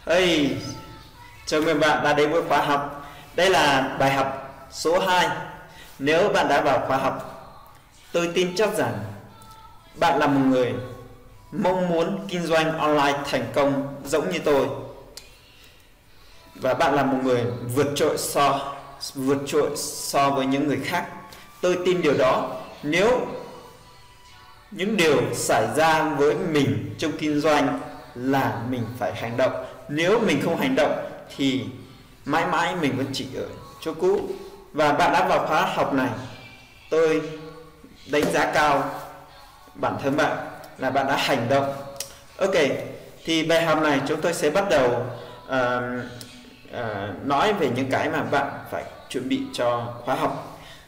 Hey, chào mừng bạn đã đến với khóa học. Đây là bài học số 2. Nếu bạn đã vào khóa học, tôi tin chắc rằng bạn là một người mong muốn kinh doanh online thành công giống như tôi. Và bạn là một người vượt trội so với những người khác. Tôi tin điều đó. Nếu những điều xảy ra với mình trong kinh doanh là mình phải hành động. Nếu mình không hành động thì mãi mãi mình vẫn chỉ ở chỗ cũ. Và bạn đã vào khóa học này, tôi đánh giá cao bản thân bạn là bạn đã hành động. Ok, thì bài học này chúng tôi sẽ bắt đầu nói về những cái mà bạn phải chuẩn bị cho khóa học.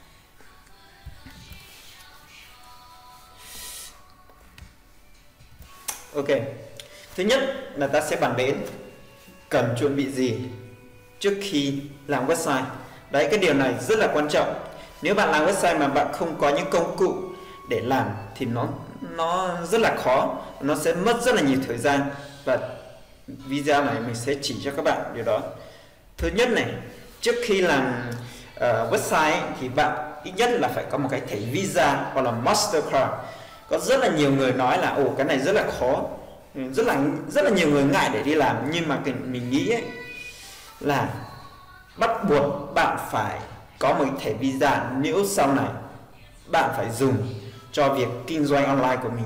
Ok, thứ nhất là ta sẽ bàn đến cần chuẩn bị gì trước khi làm website. Đấy, cái điều này rất là quan trọng. Nếu bạn làm website mà bạn không có những công cụ để làm thì nó rất là khó, nó sẽ mất rất là nhiều thời gian. Và video này mình sẽ chỉ cho các bạn điều đó. Thứ nhất này, trước khi làm website ấy, thì bạn ít nhất là phải có một cái thẻ Visa hoặc là Mastercard. Có rất là nhiều người nói là cái này rất là khó, rất là nhiều người ngại để đi làm, nhưng mà mình nghĩ ấy, là bắt buộc bạn phải có một thẻ Visa nếu sau này bạn phải dùng cho việc kinh doanh online của mình.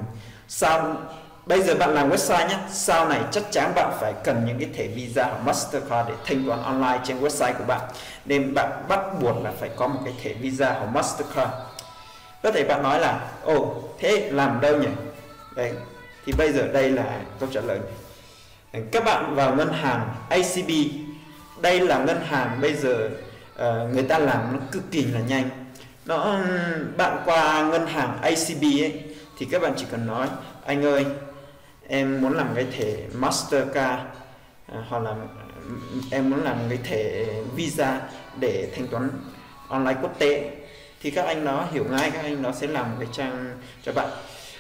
Bây giờ bạn làm website nhé, sau này chắc chắn bạn phải cần những cái thẻ Visa hoặc Mastercard để thanh toán online trên website của bạn, nên bạn bắt buộc là phải có một cái thẻ Visa hoặc Mastercard. Có thể bạn nói là thế làm đâu nhỉ? Đấy, thì bây giờ đây là câu trả lời. Các bạn vào ngân hàng ACB. Đây là ngân hàng bây giờ người ta làm nó cực kỳ là nhanh. Bạn qua ngân hàng ACB ấy, thì các bạn chỉ cần nói: anh ơi, em muốn làm cái thẻ Mastercard hoặc là em muốn làm cái thẻ Visa để thanh toán online quốc tế, thì các anh nó hiểu ngay, các anh nó sẽ làm cái trang cho bạn.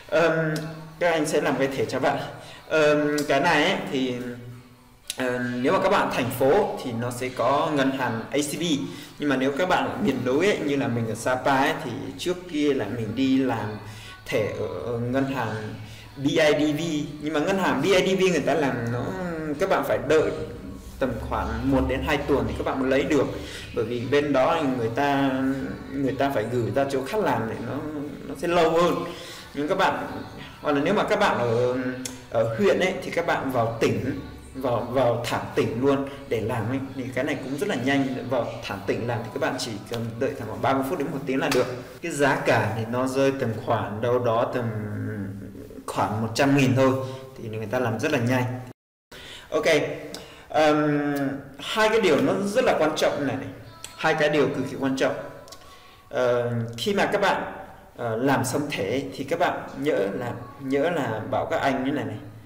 Các anh sẽ làm cái thẻ cho bạn. Cái này ấy, thì nếu mà các bạn thành phố thì nó sẽ có ngân hàng ACB, nhưng mà nếu các bạn ở miền núi ấy, như là mình ở Sapa ấy, thì trước kia là mình đi làm thẻ ở ngân hàng BIDV, nhưng mà ngân hàng BIDV người ta làm các bạn phải đợi tầm khoảng 1 đến 2 tuần thì các bạn mới lấy được, bởi vì bên đó người ta phải gửi ra chỗ khác làm để nó sẽ lâu hơn. Nhưng các bạn, hoặc là nếu mà các bạn ở huyện ấy, thì các bạn vào tỉnh, vào thẳng tỉnh luôn để làm ấy, thì cái này cũng rất là nhanh. Vào thẳng tỉnh làm thì các bạn chỉ cần đợi khoảng 30 phút đến 1 tiếng là được. Cái giá cả thì nó rơi tầm khoảng đâu đó tầm khoảng 100.000 thôi, thì người ta làm rất là nhanh. Ok, hai cái điều nó rất là quan trọng này, hai cái điều cực kỳ quan trọng. Khi mà các bạn làm xong thẻ thì các bạn nhớ là bảo các anh như này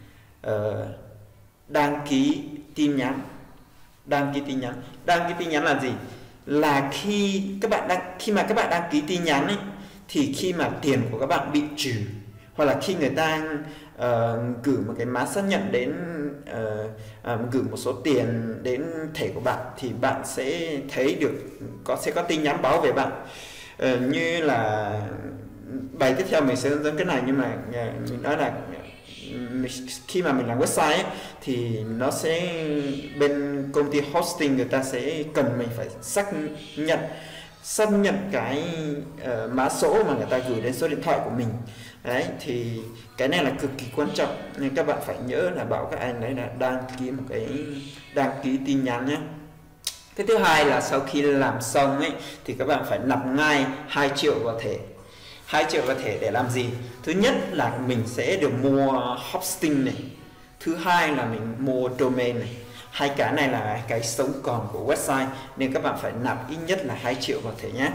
đăng ký tin nhắn. Đăng ký tin nhắn là gì? Là khi mà các bạn đăng ký tin nhắn ấy, thì khi mà tiền của các bạn bị trừ, hoặc là khi người ta gửi một cái mã xác nhận đến gửi một số tiền đến thẻ của bạn, thì bạn sẽ thấy được sẽ có tin nhắn báo về bạn. Như là bài tiếp theo mình sẽ hướng dẫn cái này, nhưng mà mình nói là khi mà mình làm website ấy, thì nó sẽ bên công ty hosting người ta sẽ cần mình phải xác nhận cái mã số mà người ta gửi đến số điện thoại của mình. Đấy, thì cái này là cực kỳ quan trọng, nên các bạn phải nhớ là bảo các anh đấy là đăng ký tin nhắn nhé. Cái thứ hai là sau khi làm xong ấy, thì các bạn phải nạp ngay 2 triệu vào thẻ. 2 triệu vào thẻ để làm gì? Thứ nhất là mình sẽ được mua hosting này, thứ hai là mình mua domain này. Hai cái này là cái sống còn của website, nên các bạn phải nạp ít nhất là 2 triệu vào thẻ nhé.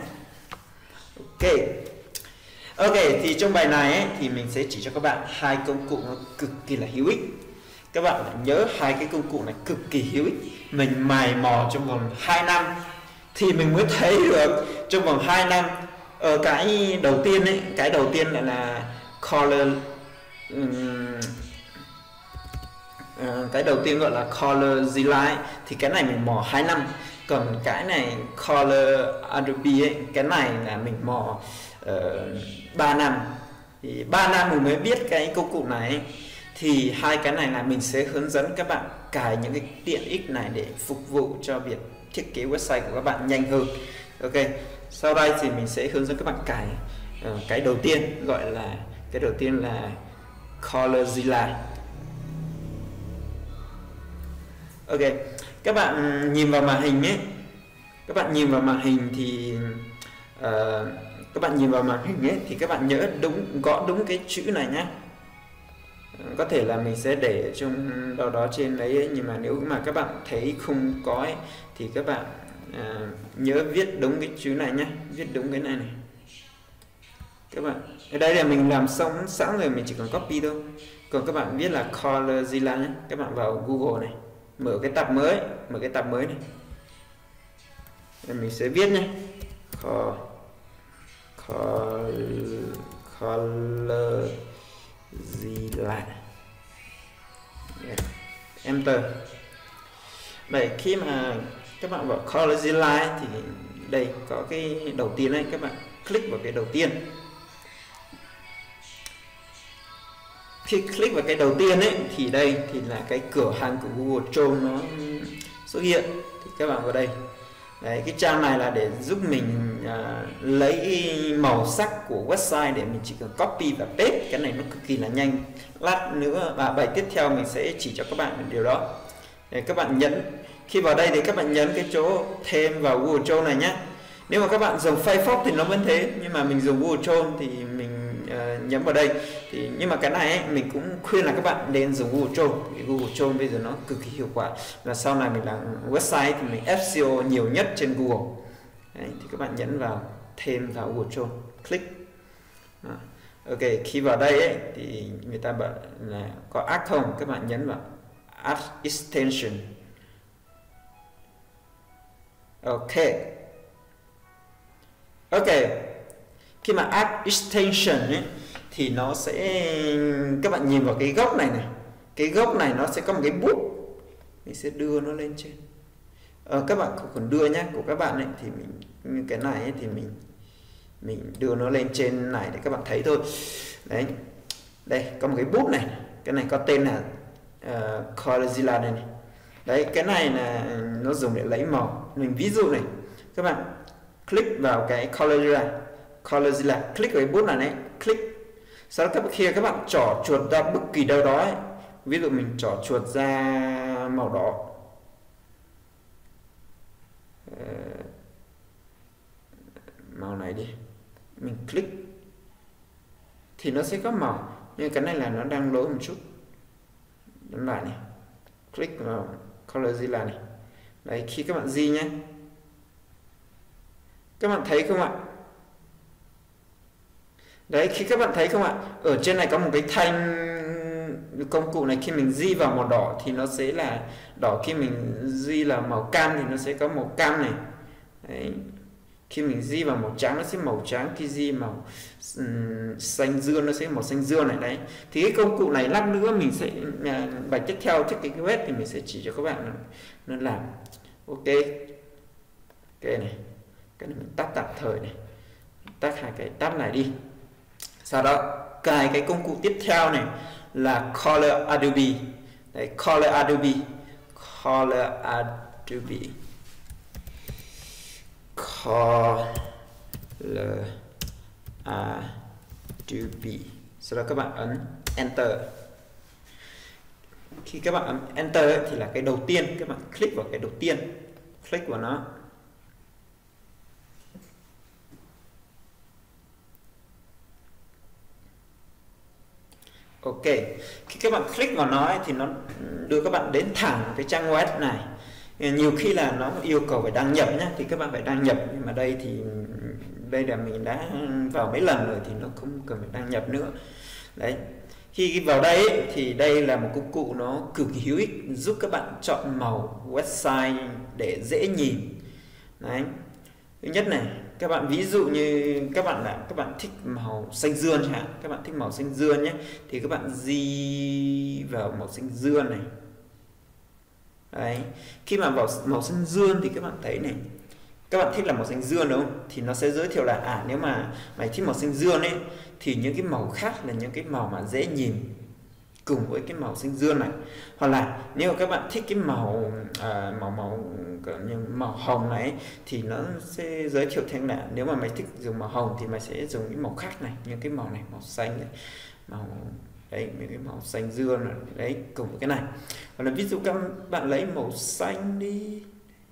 Ok, thì trong bài này ấy, thì mình sẽ chỉ cho các bạn 2 công cụ nó cực kỳ là hữu ích. Các bạn phải nhớ 2 cái công cụ này cực kỳ hữu ích. Mình mày mò trong vòng 2 năm thì mình mới thấy được trong vòng 2 năm. Cái đầu tiên là cái đầu tiên gọi là ColorZilla thì cái này mình mò 2 năm, còn cái này Color Adobe ấy, cái này là mình mò 3 năm. Thì 3 năm mình mới biết cái công cụ này. Thì hai cái này là mình sẽ hướng dẫn các bạn cài những cái tiện ích này để phục vụ cho việc thiết kế website của các bạn nhanh hơn. Ok, sau đây thì mình sẽ hướng dẫn các bạn cài cái đầu tiên, gọi là cái đầu tiên là ColorZilla. Ok, các bạn nhìn vào màn hình ấy, các bạn nhìn vào màn hình thì các bạn nhớ gõ đúng cái chữ này nhé. Có thể là mình sẽ để trong đâu đó trên đấy ấy, nhưng mà nếu mà các bạn thấy không có ấy, thì các bạn nhớ viết đúng cái chữ này nhé, viết đúng cái này này. Các bạn ở đây là mình làm xong sẵn rồi, mình chỉ cần copy thôi. Còn các bạn viết là ColorZilla nhé. Các bạn vào Google này, mở cái tab mới này. Rồi mình sẽ viết nhé, ColorZilla, Enter. Đây, khi mà các bạn vào ColorZilla thì đây có cái đầu tiên này, các bạn click vào cái đầu tiên. Khi click vào cái đầu tiên ấy thì đây thì là cái cửa hàng của Google Chrome nó xuất hiện. Thì các bạn vào đây. Đấy, cái trang này là để giúp mình lấy màu sắc của website để mình chỉ cần copy và paste. Cái này nó cực kỳ là nhanh. Lát nữa và bài tiếp theo mình sẽ chỉ cho các bạn điều đó. Để các bạn nhấn, khi vào đây thì các bạn nhấn cái chỗ thêm vào Google Chrome này nhé. Nếu mà các bạn dùng Firefox thì nó vẫn thế, nhưng mà mình dùng Google Chrome thì mình nhấn vào đây. Thì nhưng mà cái này ấy, mình cũng khuyên là các bạn nên dùng Google Chrome. Vì Google Chrome bây giờ nó cực kỳ hiệu quả, và sau này mình làm website thì mình SEO nhiều nhất trên Google. Đấy, thì các bạn nhấn vào thêm vào Google Chrome, click. Đó. Ok, khi vào đây ấy, thì người ta bảo là có add không, các bạn nhấn vào add extension. Ok, khi mà add extension ấy, thì nó sẽ, các bạn nhìn vào cái góc này này, cái góc này nó sẽ có một cái bút, mình sẽ đưa nó lên trên. Các bạn không cần đưa nhé, của các bạn ấy thì mình cái này ấy, thì mình đưa nó lên trên này để các bạn thấy thôi. Đấy, đây có một cái bút này, cái này có tên là ColorZilla này. Đấy, cái này là nó dùng để lấy màu. Mình ví dụ này, các bạn click vào cái ColorZilla, click vào cái bút này này, click. Sau đó khi các bạn trỏ chuột ra bất kỳ đâu đó ấy, ví dụ mình trỏ chuột ra màu đỏ, màu này đi, mình click thì nó sẽ có màu, nhưng cái này là nó đang lỗi một chút. Nhấn lại này, click vào ColorZilla này. Đấy, khi các bạn di nhé, các bạn thấy không ạ? Đấy, khi các bạn thấy không ạ, ở trên này có một cái thanh công cụ này, khi mình di vào màu đỏ thì nó sẽ là đỏ, khi mình di là màu cam thì nó sẽ có màu cam này. Đấy, khi mình di vào màu trắng nó sẽ màu trắng, khi di màu xanh dương nó sẽ màu xanh dương này. Đấy, thì cái công cụ này lát nữa mình sẽ bài tiếp theo thiết kế web thì mình sẽ chỉ cho các bạn nó làm. Ok, cái này mình tắt tạm thời này, tắt hai cái tab này đi. Sau đó cài cái công cụ tiếp theo này là Color Adobe. Đấy, Color Adobe. Sau đó các bạn ấn Enter. Khi các bạn ấn Enter ấy, thì là cái đầu tiên, các bạn click vào cái đầu tiên, click vào nó. Ok, khi các bạn click vào nó ấy, thì nó đưa các bạn đến thẳng cái trang web này. Nhiều khi là nó yêu cầu phải đăng nhập nhé, thì các bạn phải đăng nhập, nhưng mà đây thì đây là mình đã vào mấy lần rồi thì nó không cần phải đăng nhập nữa. Đấy, khi vào đây ấy, thì đây là một công cụ nó cực kỳ hữu ích, giúp các bạn chọn màu website để dễ nhìn. Đấy, thứ nhất này, các bạn ví dụ như các bạn thích màu xanh dương chẳng hạn, các bạn thích màu xanh dương nhé, thì các bạn di vào màu xanh dương này, Đấy, khi mà vào màu xanh dương thì các bạn thấy này, các bạn thích là màu xanh dương đúng không? Thì nó sẽ giới thiệu là nếu mà mày thích màu xanh dương ấy thì những cái màu khác là những cái màu mà dễ nhìn cùng với cái màu xanh dương này. Hoặc là nếu mà các bạn thích cái màu màu hồng này thì nó sẽ giới thiệu thêm là nếu mà mày thích dùng màu hồng thì mày sẽ dùng cái màu khác này, những cái màu này, màu xanh này, màu đấy, những cái màu xanh dương này đấy, cùng với cái này. Hoặc là ví dụ các bạn lấy màu xanh đi,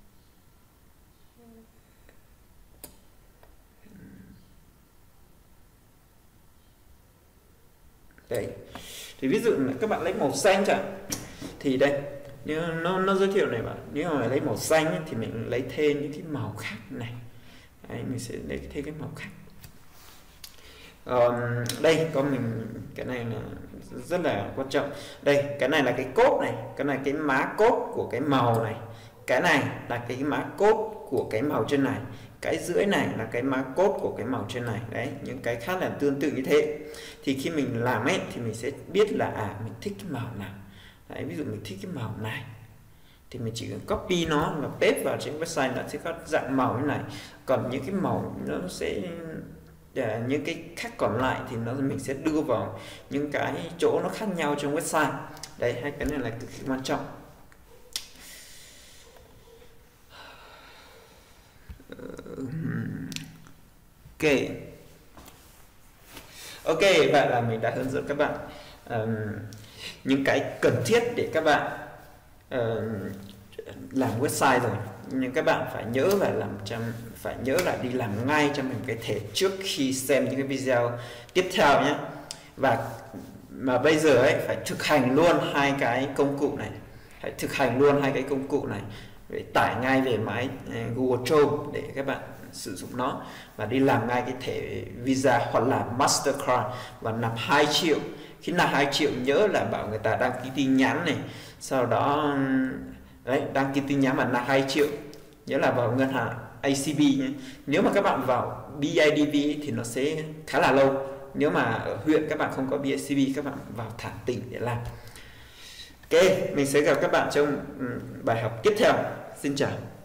đấy, thì ví dụ là các bạn lấy màu xanh chẳng, thì đây nó giới thiệu này bạn, nếu mà lấy màu xanh ấy, thì mình lấy thêm những cái màu khác này, đấy, mình sẽ lấy thêm cái màu khác. Đây có mình cái này là rất là quan trọng. Đây, cái này là cái cốt này, cái này cái má cốt của cái màu này, cái này là cái má cốt của cái màu trên này, cái dưới này là cái má cốt của cái màu trên này. Đấy, những cái khác là tương tự như thế. Thì khi mình làm ấy thì mình sẽ biết là mình thích cái màu nào. Đấy, ví dụ mình thích cái màu này thì mình chỉ cần copy nó và paste vào trên website là sẽ có dạng màu như này. Còn những cái màu nó sẽ những cái khác còn lại thì mình sẽ đưa vào những cái chỗ nó khác nhau trong website. Đấy, hai cái này là cực kỳ quan trọng. Ok, vậy là mình đã hướng dẫn các bạn những cái cần thiết để các bạn làm website rồi. Nhưng các bạn phải nhớ và phải nhớ là đi làm ngay cho mình cái thể trước khi xem những cái video tiếp theo nhé. Và mà bây giờ ấy phải thực hành luôn hai cái công cụ này, hãy thực hành luôn hai cái công cụ này để tải ngay về máy Google Chrome để các bạn sử dụng nó và đi làm ngay cái thẻ Visa hoặc là Mastercard và nạp 2 triệu. Khi nạp 2 triệu nhớ là bảo người ta đăng ký tin nhắn này, sau đó đấy, đăng ký tin nhắn mà nạp 2 triệu, nhớ là vào ngân hàng ACB nhé. Nếu mà các bạn vào BIDV thì nó sẽ khá là lâu. Nếu mà ở huyện các bạn không có BIDV, các bạn vào thẳng tỉnh để làm. Ok, mình sẽ gặp các bạn trong bài học tiếp theo. Xin chào.